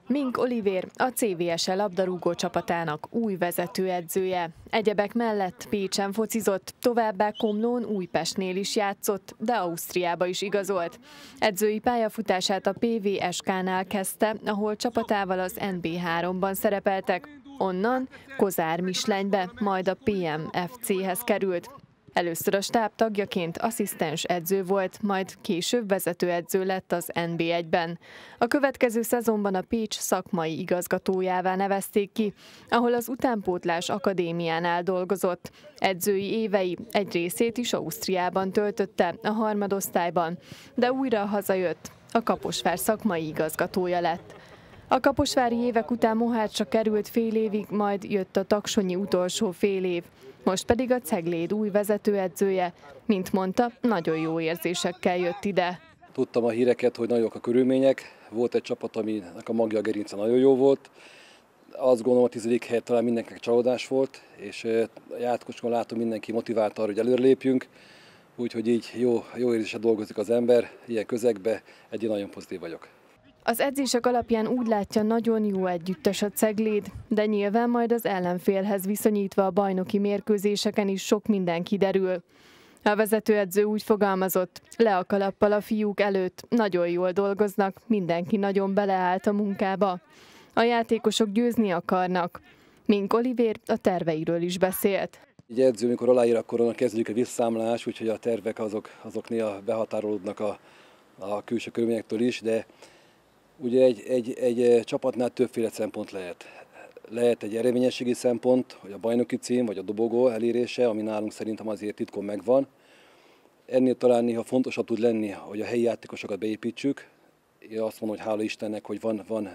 Mink Olivér a CVSE labdarúgó csapatának új vezetőedzője. Egyebek mellett Pécsen focizott, továbbá Komlón, Újpestnél is játszott, de Ausztriába is igazolt. Edzői pályafutását a PVSK-nál kezdte, ahol csapatával az NB3-ban szerepeltek. Onnan Kozár Mislenybe, majd a PMFC-hez került. Először a stáb tagjaként asszisztens edző volt, majd később vezetőedző lett az NB1-ben. A következő szezonban a Pécs szakmai igazgatójává nevezték ki, ahol az utánpótlás akadémiánál dolgozott. Edzői évei egy részét is Ausztriában töltötte, a harmadosztályban, de újra hazajött, a Kaposvár szakmai igazgatója lett. A kaposvári évek után Mohácsra került fél évig, majd jött a taksonyi utolsó fél év. Most pedig a Cegléd új vezetőedzője, mint mondta, nagyon jó érzésekkel jött ide. Tudtam a híreket, hogy nagyok a körülmények, volt egy csapat, aminek a magja, a gerince nagyon jó volt. Azt gondolom, a 10. hely talán mindenkinek csalódás volt, és a játékosokon látom, mindenki motivált arra, hogy előre lépjünk. Úgyhogy így jó érzéssel dolgozik az ember, ilyen közegben, egyébként nagyon pozitív vagyok. Az edzések alapján úgy látja, nagyon jó együttes a Cegléd, de nyilván majd az ellenfélhez viszonyítva a bajnoki mérkőzéseken is sok minden kiderül. A vezetőedző úgy fogalmazott, le a kalappal a fiúk előtt, nagyon jól dolgoznak, mindenki nagyon beleállt a munkába. A játékosok győzni akarnak. Mink Olivér a terveiről is beszélt. Egy edző, amikor aláír, akkor kezdődik a visszaszámlás, úgyhogy a tervek azok néha behatárolódnak a külső körülményektől is, de ugye egy csapatnál többféle szempont lehet. Lehet egy eredményességi szempont, hogy a bajnoki cím vagy a dobogó elérése, ami nálunk szerintem azért titkon megvan. Ennél talán néha fontosabb tud lenni, hogy a helyi játékosokat beépítsük. Én azt mondom, hogy hála Istennek, hogy van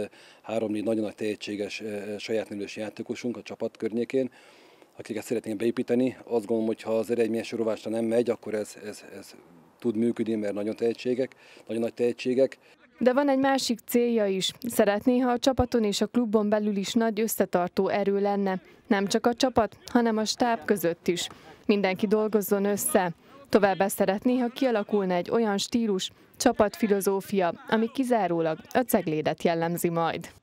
3-4 nagyon nagy tehetséges saját nős játékosunk a csapat környékén, akiket szeretnénk beépíteni. Azt gondolom, hogy ha az eredményes sorolásra nem megy, akkor ez tud működni, mert nagyon nagy tehetségek. De van egy másik célja is. Szeretné, ha a csapaton és a klubon belül is nagy összetartó erő lenne. Nem csak a csapat, hanem a stáb között is. Mindenki dolgozzon össze. Továbbá szeretné, ha kialakulna egy olyan stílus, csapatfilozófia, ami kizárólag a Ceglédet jellemzi majd.